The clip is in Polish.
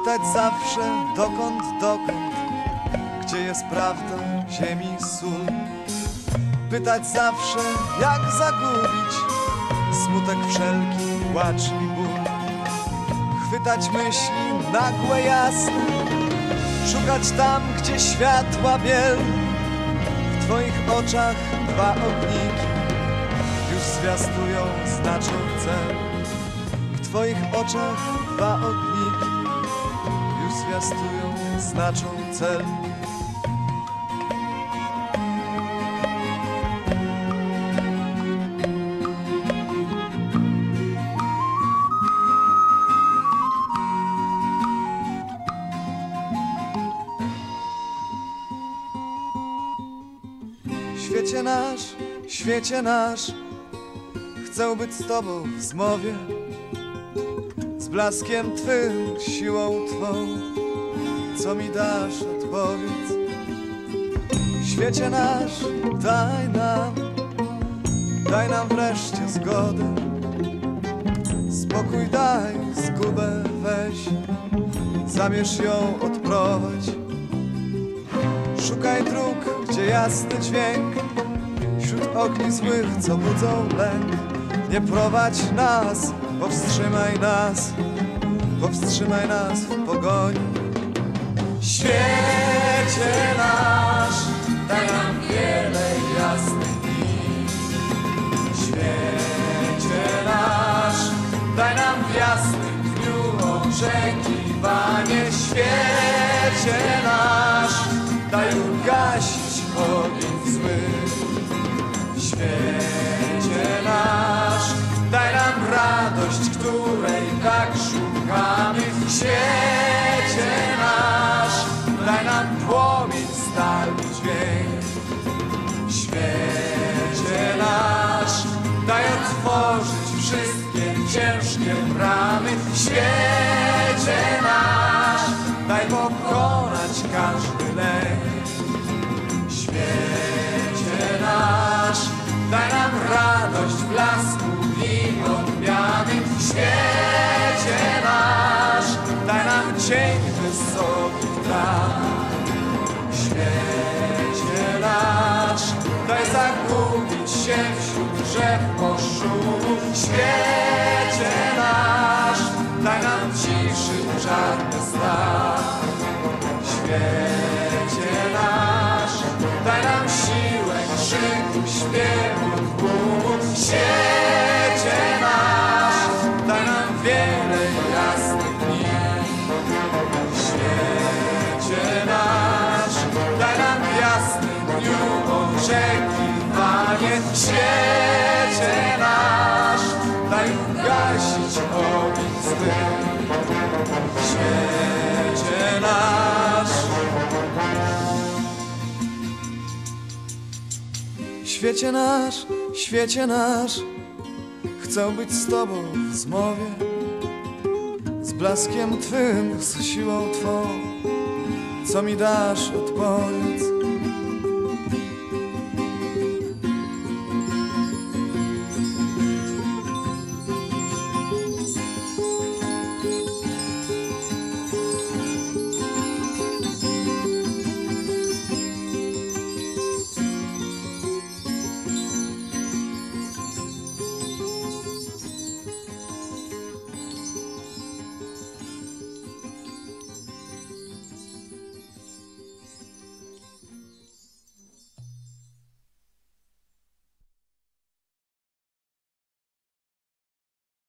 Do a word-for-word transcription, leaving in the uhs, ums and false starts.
Pytać zawsze dokąd, dokąd, gdzie jest prawda, ziemi sól. Pytać zawsze jak zagubić smutek wszelki, płacz i ból. Chwytać myśli nagłe, jasne, szukać tam, gdzie światła biel. W twoich oczach dwa ogniki już zwiastują, znaczą cel. W twoich oczach dwa ogniki już zwiastują, znaczą cel. Świecie nasz, świecie nasz, chcę być z tobą w zmowie, z blaskiem twym, siłą twą. Co mi dasz, odpowiedz. Świecie nasz, daj nam, daj nam wreszcie zgodę. Spokój daj, zgubę weź, zamierz ją odprowadź. Szukaj dróg, gdzie jasny dźwięk, wśród ogni złych, co budzą lęk. Nie prowadź nas, powstrzymaj nas, powstrzymaj nas w pogoni. Świecie nasz, daj nam wiele jasnych dni. Świecie nasz, daj nam w jasnym dniu oczekiwanie. Świecie nasz, daj ugasić ogień zły. Świecie nasz, daj nam radość, której tak szukamy. Świecie nasz, daj nam płomień, stali dźwięk. Świecie nasz, daj otworzyć wszystkie ciężkie bramy. Świecie nasz, daj pokonać każdy lęk. Świecie nasz, daj nam radość, blasku i odmiany. Świecie nasz, daj nam cień wysokich traw. Świecie nasz, daj zagubić się wśród drzew poszumów. Świecie nasz, daj nam ciszy czarny strach. Świecie nasz, daj nam siłę, krzyku, śpiewu, tłumu. Świecie nasz, daj nam wiele jasnych dni. Świecie nasz, daj nam w jasnym dniu oczekiwanie. Świecie nasz, daj ugasić ogień zły. Świecie nasz. Świecie nasz, świecie nasz, chcę być z tobą w zmowie, z blaskiem twym, z siłą twą. Co mi dasz, odpowiedz.